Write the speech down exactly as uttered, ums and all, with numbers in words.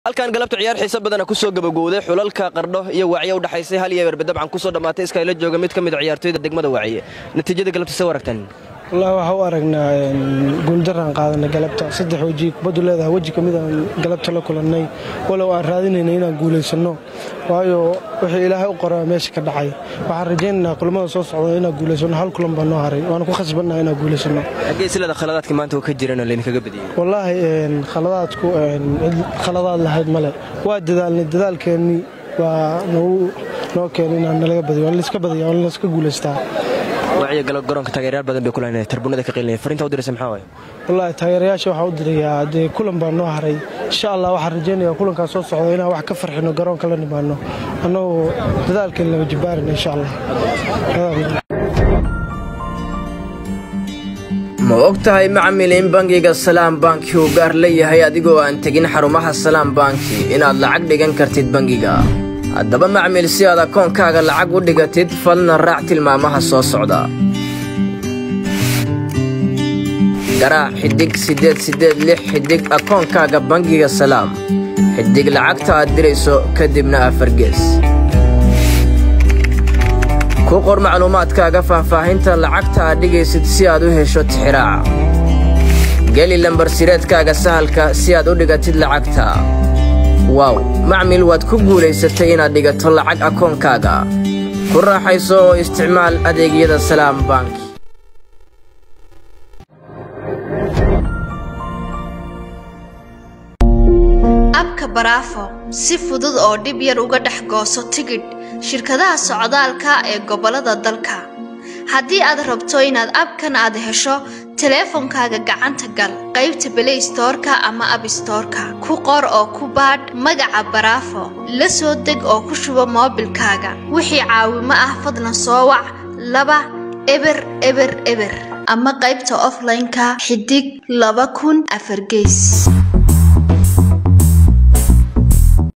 halkan galabta ciyaar xiiso badan ku soo gabagowday xulalka Qardho iyo Wacyi u dhaxaysay hal iyo dabcan ku soo dhamaatay iska ila jooga mid kamid ciyaartoyda degmada Wacyi natiijada galabta soo waragtan والله waxa u aragnaa guul daraan qaadanay galabta saddex waji kubadu leedahay waji kamid ah galabta la kulanay walow aan raadinayna inaan guuleysano waayo wixii Ilaahay u qoray meesha ka dhacay waxaan rajaynaynaa kulamada soo socda inaan guuleysano hal kulan baan noo haray waan ku khasbanahay inaan guuleysano agay silada khaladaadka maanta oo ka jirana leen kaga badiyay wallahi een khaladaadku een khaladaad lahayd male waa dadaalnay dadaalkeeni waa noo noo keenay inaan laga badiyo waan iska badiyo waan iska guuleystaa وعي قالوا قرنك تغييرات بدن بكلنا تربونا كقيلين فرنت ودرس maxaa والله taageerayaasha waxa u dirayaa de kulan baan noo haray insha Allah waxaan rajaynayaa kulanka soo socdo inaan wax ka farxino garoonka la nimaano anoo dadaalkeen la wajibaarina insha Allah ma ogtahay macmiiliin bangiga Salaam Bank uu gaar leeyahay adigoo aan tagin xarumaha Salaam Bank inaad lacag dhigan kartid bangiga haddaba macmiil si aad akoonkaaga lacag u dhigatid falna raac tilmaamaha soo socda garaac xidig sideed sideed lix xidig akoonkaaga bangiga Salaam xidig lacagta aad dirayso kadibna afar gees ku qor macluumaadkaaga faahfaahinta lacagta aad dhigaysid si aad u hesho tixraaca geli lambar sireedkaaga sahalka si aad u dhigatid lacagta واو معمل واد كغوليستay inaad dhigato lacag akoonkaaga ku raaxayso isticmaal adeegyada Salaam Bank abka Barafo si fudud oo dib yar uga dhax gooso tigidh shirkadaha socdaalka ee gobolada dalka haddii aad rabto inaad abkan aad hesho teleefankaaga gacanta gal qaybta Play Store-ka ama App Store-ka ku qor oo ku baadh magaca Barafo la soo deg oo ku shubo moobilkaaga wixii caawimo ah fadlan soo wac laba eber eber eber ama qaybta offline-ka xidig laba kun afar gees